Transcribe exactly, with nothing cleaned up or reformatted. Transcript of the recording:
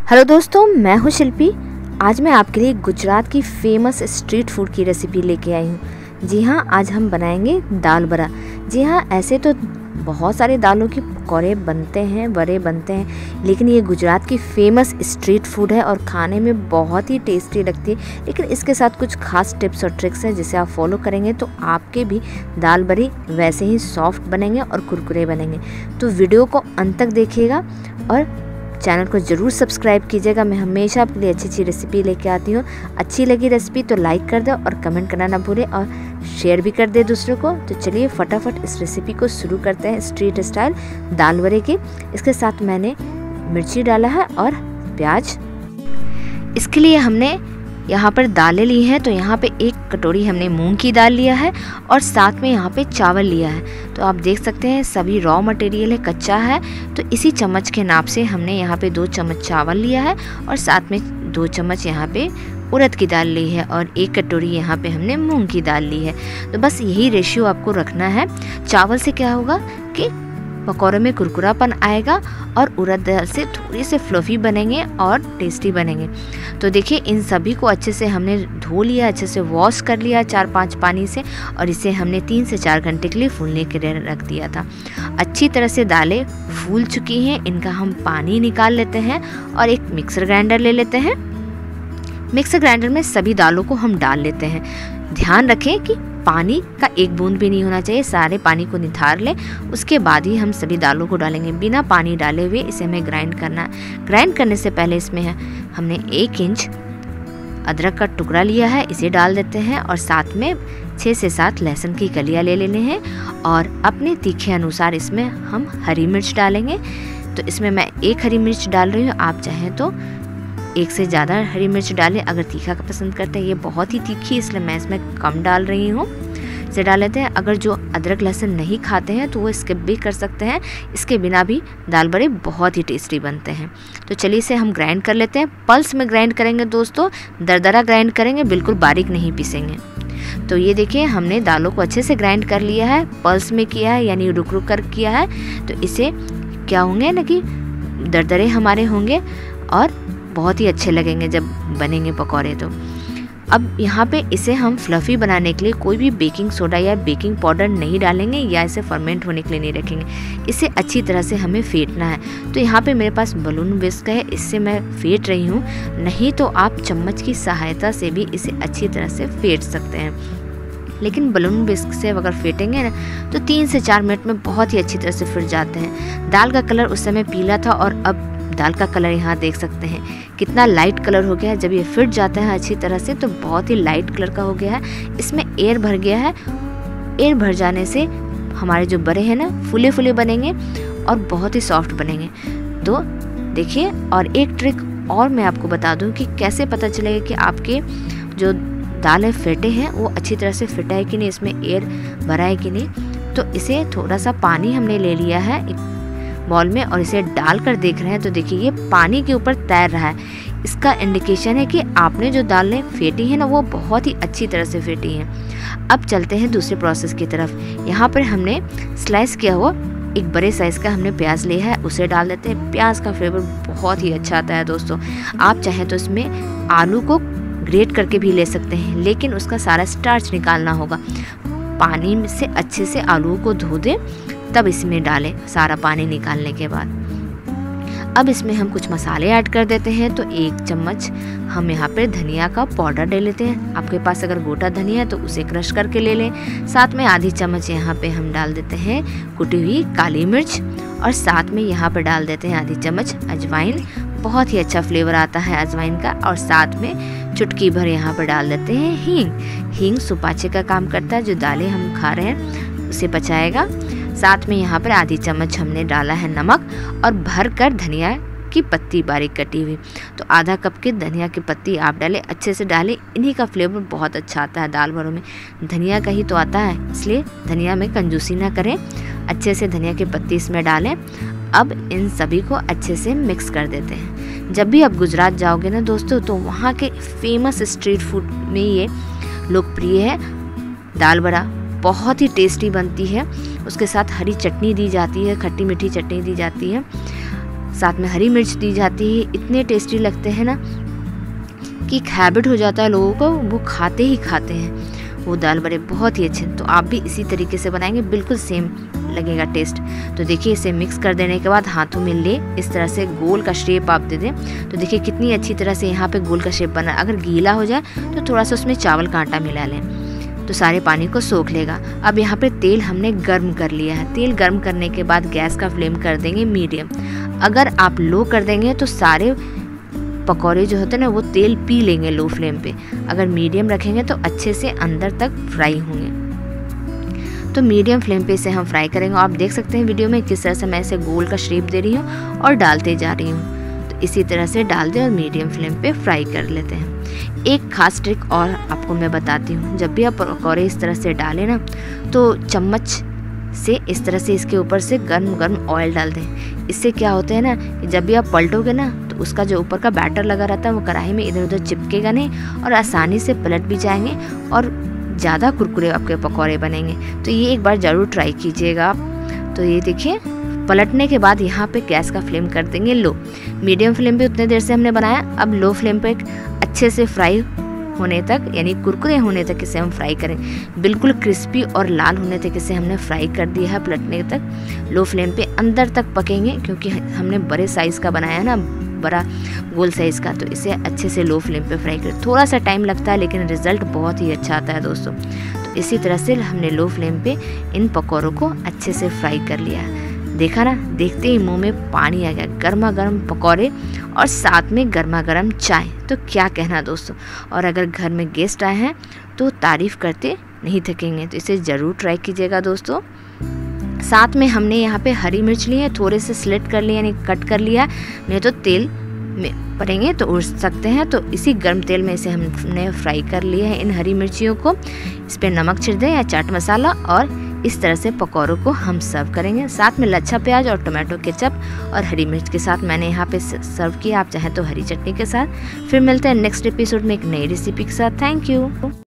Hello दोस्तों, मैं हूँ शिल्पी। आज मैं आपके लिए गुजरात की फेमस स्ट्रीट फूड की रेसिपी लेके आई हूँ। जी हाँ, आज हम बनाएंगे दाल बड़ा। जी हाँ, ऐसे तो बहुत सारे दालों की पकौड़े बनते हैं, बड़े बनते हैं, लेकिन ये गुजरात की फेमस स्ट्रीट फूड है और खाने में बहुत ही टेस्टी लगती है। लेकिन इसके साथ कुछ खास टिप्स और ट्रिक्स हैं जिसे आप फॉलो करेंगे तो आपके भी दाल बड़ी वैसे ही सॉफ्ट बनेंगे और कुरकुरे बनेंगे। तो वीडियो को अंत तक देखिएगा और चैनल को ज़रूर सब्सक्राइब कीजिएगा। मैं हमेशा आपके लिए अच्छी अच्छी रेसिपी लेके आती हूँ। अच्छी लगी रेसिपी तो लाइक कर दो और कमेंट करना ना भूलें और शेयर भी कर दे दूसरों को। तो चलिए फटाफट इस रेसिपी को शुरू करते हैं, स्ट्रीट स्टाइल दाल बड़े की। इसके साथ मैंने मिर्ची डाला है और प्याज। इसके लिए हमने यहाँ पर दालें ली हैं, तो यहाँ पे एक कटोरी हमने मूंग की दाल लिया है और साथ में यहाँ पे चावल लिया है। तो आप देख सकते हैं सभी रॉ मटेरियल है, कच्चा है। तो इसी चम्मच के नाप से हमने यहाँ पे दो चम्मच चावल लिया है और साथ में दो चम्मच यहाँ पे उड़द की दाल ली है और एक कटोरी यहाँ पे हमने मूंग की दाल ली है। तो बस यही रेशियो आपको रखना है। चावल से क्या होगा कि पकौड़े में कुरकुरापन आएगा और उड़द दाल से थोड़ी से फ्लफी बनेंगे और टेस्टी बनेंगे। तो देखिए इन सभी को अच्छे से हमने धो लिया, अच्छे से वॉश कर लिया चार पांच पानी से, और इसे हमने तीन से चार घंटे के लिए फूलने के लिए रख दिया था। अच्छी तरह से दालें फूल चुकी हैं, इनका हम पानी निकाल लेते हैं और एक मिक्सर ग्राइंडर ले लेते हैं। मिक्सर ग्राइंडर में सभी दालों को हम डाल लेते हैं। ध्यान रखें कि पानी का एक बूंद भी नहीं होना चाहिए, सारे पानी को निथार लें, उसके बाद ही हम सभी दालों को डालेंगे। बिना पानी डाले हुए इसे हमें ग्राइंड करना है। ग्राइंड करने से पहले इसमें है हमने एक इंच अदरक का टुकड़ा लिया है, इसे डाल देते हैं और साथ में छः से सात लहसुन की कलियाँ ले लेने हैं और अपने तीखे अनुसार इसमें हम हरी मिर्च डालेंगे। तो इसमें मैं एक हरी मिर्च डाल रही हूँ, आप चाहें तो एक से ज़्यादा हरी मिर्च डालें अगर तीखा का पसंद करते हैं। ये बहुत ही तीखी इसलिए मैं इसमें कम डाल रही हूँ। इसे डाल लेते हैं। अगर जो अदरक लहसुन नहीं खाते हैं तो वो स्किप भी कर सकते हैं, इसके बिना भी दाल बड़े बहुत ही टेस्टी बनते हैं। तो चलिए इसे हम ग्राइंड कर लेते हैं। पल्स में ग्राइंड करेंगे दोस्तों, दरदरा ग्राइंड करेंगे, बिल्कुल बारीक नहीं पीसेंगे। तो ये देखिए हमने दालों को अच्छे से ग्राइंड कर लिया है, पल्स में किया है यानी रुक रुक कर किया है। तो इसे क्या होंगे ना कि दरदरे हमारे होंगे और बहुत ही अच्छे लगेंगे जब बनेंगे पकौड़े। तो अब यहाँ पे इसे हम फ्लफ़ी बनाने के लिए कोई भी बेकिंग सोडा या बेकिंग पाउडर नहीं डालेंगे या इसे फर्मेंट होने के लिए नहीं रखेंगे। इसे अच्छी तरह से हमें फेंटना है। तो यहाँ पे मेरे पास बलून विस्क है, इससे मैं फेंट रही हूँ, नहीं तो आप चम्मच की सहायता से भी इसे अच्छी तरह से फेंट सकते हैं। लेकिन बलून विस्क से अगर फेंटेंगे ना तो तीन से चार मिनट में बहुत ही अच्छी तरह से फिट जाते हैं। दाल का कलर उस समय पीला था और अब दाल का कलर यहाँ देख सकते हैं कितना लाइट कलर हो गया है। जब ये फिट जाता है अच्छी तरह से तो बहुत ही लाइट कलर का हो गया है। इसमें एयर भर गया है। एयर भर जाने से हमारे जो बड़े हैं ना फूले फूले बनेंगे और बहुत ही सॉफ्ट बनेंगे। तो देखिए, और एक ट्रिक और मैं आपको बता दूं कि कैसे पता चलेगा कि आपके जो दाल है फेंटे हैं वो अच्छी तरह से फिटा है कि नहीं, इसमें एयर भरा है कि नहीं। तो इसे थोड़ा सा पानी हमने ले लिया है एक बॉल में और इसे डालकर देख रहे हैं। तो देखिए ये पानी के ऊपर तैर रहा है, इसका इंडिकेशन है कि आपने जो दालें फेंटी हैं ना वो बहुत ही अच्छी तरह से फेंटी हैं। अब चलते हैं दूसरे प्रोसेस की तरफ। यहाँ पर हमने स्लाइस किया हुआ एक बड़े साइज़ का हमने प्याज लिया है, उसे डाल देते हैं। प्याज का फ्लेवर बहुत ही अच्छा आता है दोस्तों। आप चाहें तो इसमें आलू को ग्रेट करके भी ले सकते हैं, लेकिन उसका सारा स्टार्च निकालना होगा। पानी से अच्छे से आलू को धो दें तब इसमें डालें, सारा पानी निकालने के बाद। अब इसमें हम कुछ मसाले ऐड कर देते हैं। तो एक चम्मच हम यहाँ पर धनिया का पाउडर ले लेते हैं। आपके पास अगर गोटा धनिया है तो उसे क्रश करके ले लें। साथ में आधी चम्मच यहाँ पे हम डाल देते हैं कुटी हुई काली मिर्च और साथ में यहाँ पर डाल देते हैं आधी चम्मच अजवाइन। बहुत ही अच्छा फ्लेवर आता है अजवाइन का। और साथ में चुटकी भर यहाँ पर डाल देते हैं हींग। हींग सुपाचे का काम करता है, जो दालें हम खा रहे हैं उसे पचाएगा। साथ में यहाँ पर आधी चम्मच हमने डाला है नमक और भर कर धनिया की पत्ती बारीक कटी हुई। तो आधा कप की धनिया की पत्ती आप डालें, अच्छे से डालें। इन्हीं का फ्लेवर बहुत अच्छा आता है दाल बड़ों में, धनिया का ही तो आता है, इसलिए धनिया में कंजूसी ना करें। अच्छे से धनिया की पत्ती इसमें डालें। अब इन सभी को अच्छे से मिक्स कर देते हैं। जब भी आप गुजरात जाओगे ना दोस्तों तो वहाँ के फेमस स्ट्रीट फूड में ये लोकप्रिय है दाल बड़ा। बहुत ही टेस्टी बनती है। उसके साथ हरी चटनी दी जाती है, खट्टी मीठी चटनी दी जाती है। साथ में हरी मिर्च दी जाती है। इतने टेस्टी लगते हैं ना कि एक हैबिट हो जाता है लोगों को, वो खाते ही खाते हैं वो दाल बड़े बहुत ही अच्छे। तो आप भी इसी तरीके से बनाएंगे, बिल्कुल सेम लगेगा टेस्ट। तो देखिए इसे मिक्स कर देने के बाद हाथों में ले इस तरह से गोल का शेप आप दे दें। तो देखिए कितनी अच्छी तरह से यहाँ पे गोल का शेप बना। अगर गीला हो जाए तो थोड़ा सा उसमें चावल का आटा मिला लें, तो सारे पानी को सोख लेगा। अब यहाँ पे तेल हमने गर्म कर लिया है। तेल गर्म करने के बाद गैस का फ्लेम कर देंगे मीडियम। अगर आप लो कर देंगे तो सारे पकौड़े जो होते हैं ना वो तेल पी लेंगे लो फ्लेम पे। अगर मीडियम रखेंगे तो अच्छे से अंदर तक फ्राई होंगे। तो मीडियम फ्लेम पे इसे हम फ्राई करेंगे। आप देख सकते हैं वीडियो में किस तरह से मैं इसे गोल का शेप दे रही हूँ और डालते जा रही हूँ। तो इसी तरह से डाल दें और मीडियम फ्लेम पे फ्राई कर लेते हैं। एक खास ट्रिक और आपको मैं बताती हूँ, जब भी आप पकौड़े इस तरह से डालें ना तो चम्मच से इस तरह से इसके ऊपर से गर्म गर्म ऑयल डाल दें। इससे क्या होता है ना कि जब भी आप पलटोगे ना तो उसका जो ऊपर का बैटर लगा रहता है वो कढ़ाई में इधर उधर चिपकेगा नहीं और आसानी से पलट भी जाएंगे और ज़्यादा कुरकुरे आपके पकौड़े बनेंगे। तो ये एक बार ज़रूर ट्राई कीजिएगा आप। तो ये देखिए पलटने के बाद यहाँ पे गैस का फ्लेम कर देंगे लो। मीडियम फ्लेम पे उतने देर से हमने बनाया, अब लो फ्लेम पे अच्छे से फ्राई होने तक यानी कुरकुरे होने तक इसे हम फ्राई करें। बिल्कुल क्रिस्पी और लाल होने तक इसे हमने फ्राई कर दिया है। पलटने तक लो फ्लेम पे अंदर तक पकेंगे क्योंकि हमने बड़े साइज़ का बनाया ना, बड़ा गोल साइज़ का, तो इसे अच्छे से लो फ्लेम पे फ्राई करें। थोड़ा सा टाइम लगता है लेकिन रिज़ल्ट बहुत ही अच्छा आता है दोस्तों। तो इसी तरह से हमने लो फ्लेम पे इन पकौड़ों को अच्छे से फ्राई कर लिया है। देखा ना, देखते ही मुंह में पानी आ गया। गर्मा गर्म पकौड़े और साथ में गर्मा गर्म चाय, तो क्या कहना दोस्तों। और अगर घर में गेस्ट आए हैं तो तारीफ़ करते नहीं थकेंगे। तो इसे ज़रूर ट्राई कीजिएगा दोस्तों। साथ में हमने यहाँ पे हरी मिर्च ली है, थोड़े से स्लिट कर लिया यानी कट कर लिया, नहीं तो तेल में पड़ेंगे तो उड़ सकते हैं। तो इसी गर्म तेल में इसे हमने फ्राई कर लिया है इन हरी मिर्चियों को। इस पर नमक छिड़क दें या चाट मसाला और इस तरह से पकौड़ों को हम सर्व करेंगे। साथ में लच्छा प्याज और टोमेटो केचप और हरी मिर्च के साथ मैंने यहाँ पे सर्व किया। आप चाहें तो हरी चटनी के साथ। फिर मिलते हैं नेक्स्ट एपिसोड में एक नई रेसिपी के साथ। Thank you.